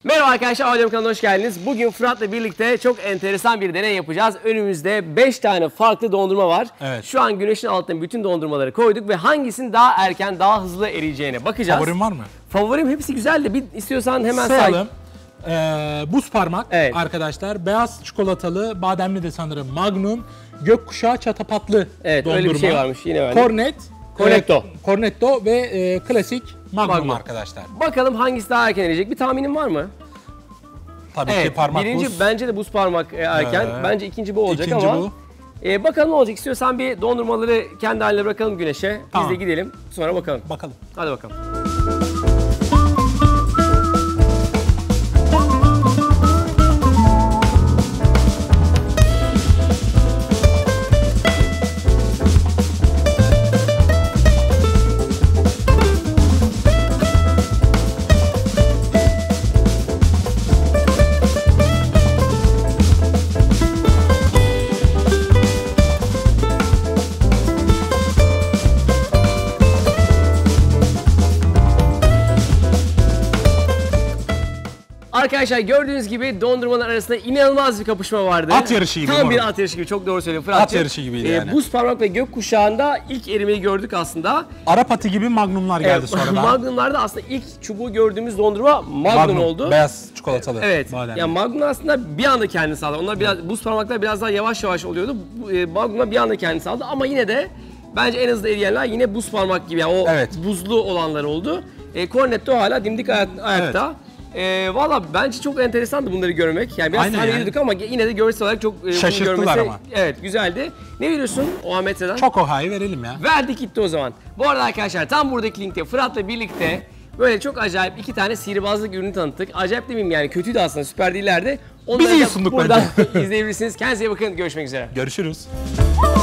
Merhaba arkadaşlar, Audio kanalına hoş geldiniz. Bugün Fırat'la birlikte çok enteresan bir deney yapacağız. Önümüzde 5 tane farklı dondurma var. Evet. Şu an güneşin altına bütün dondurmaları koyduk ve hangisinin daha erken, daha hızlı eriyeceğine bakacağız. Favorin var mı? Favorim hepsi güzel de bir istiyorsan hemen sayalım. Buz parmak Evet. arkadaşlar. Beyaz çikolatalı, bademli de sanırım Magnum. Gökkuşağı çatapatlı Evet, dondurma. öyle bir şey varmış yine öyle. Cornetto. Cornetto ve klasik Magnum, Magnum arkadaşlar. Bakalım hangisi daha erken eriyecek? Bir tahminin var mı? Tabii ki Evet, parmak birinci buz. bence de buz parmak erken. Bence ikinci bu olacak İkinci ama. bu. Bakalım ne olacak? İstiyorsan bir dondurmaları kendi haline bırakalım güneşe. Tamam. Biz de gidelim. Sonra bakalım. Bakalım. Hadi bakalım. Arkadaşlar gördüğünüz gibi dondurmalar arasında inanılmaz bir kapışma vardı. At yarışı gibi. Tam bir at yarışı gibi, çok doğru söylüyorsun Fırat'cığım. At yarışı gibiydi yani. Buz parmak ve gökkuşağında ilk erimeyi gördük aslında. Arap atı gibi Magnumlar geldi sonradan. Magnumlarda aslında ilk çubuğu gördüğümüz dondurma Magnum oldu. Beyaz çikolatalı. Evet. Bademli. Yani Magnum aslında bir anda kendini sağladı. Onlar biraz, buz parmaklar biraz daha yavaş yavaş oluyordu. Magnum'da bir anda kendini sağladı ama yine de bence en hızlı eriyenler yine buz parmak gibi. Yani o buzlu olanlar oldu. Cornetto hala dimdik ayakta. Valla bence çok enteresandı bunları görmek. Yani biraz tanıyorduk ama yine de görsel olarak çok şaşırttılar ama. Evet, güzeldi. Ne veriyorsun o metreden? Çok ohayı verelim ya. Verdik gitti o zaman. Bu arada arkadaşlar tam buradaki linkte Fırat'la birlikte böyle çok acayip iki tane sihirbazlık ürünü tanıttık. Acayip demeyeyim yani, kötüydü aslında, süper değillerdi. Onları Biz iyi da sunduk buradan izleyebilirsiniz. Kendinize iyi bakın. Görüşmek üzere. Görüşürüz.